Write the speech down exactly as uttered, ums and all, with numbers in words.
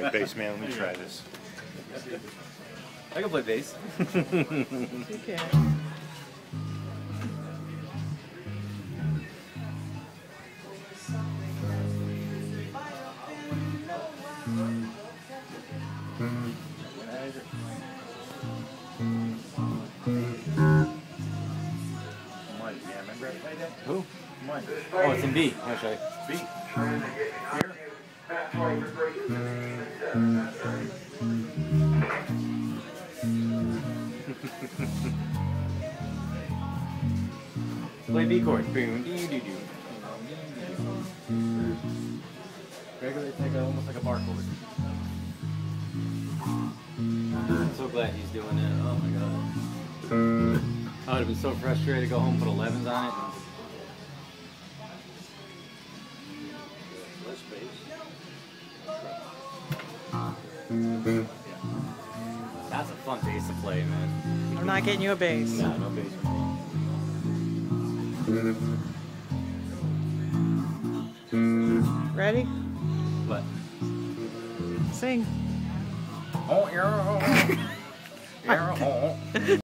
play bass, man. Let me try this. I can play bass. You can. Who? Oh, it's in B. I'll show you. B. Here. Play B chord. Boom, dee, dee, dee. Regularly take a, almost like a bar chord. I'm so glad he's doing it. Oh my god. I would have been so frustrated to go home and put elevens on it. And... That's a fun bass to play, man. I'm not getting you a bass. No, no bass. Ready? What? Sing. Oh, yeah. Yeah.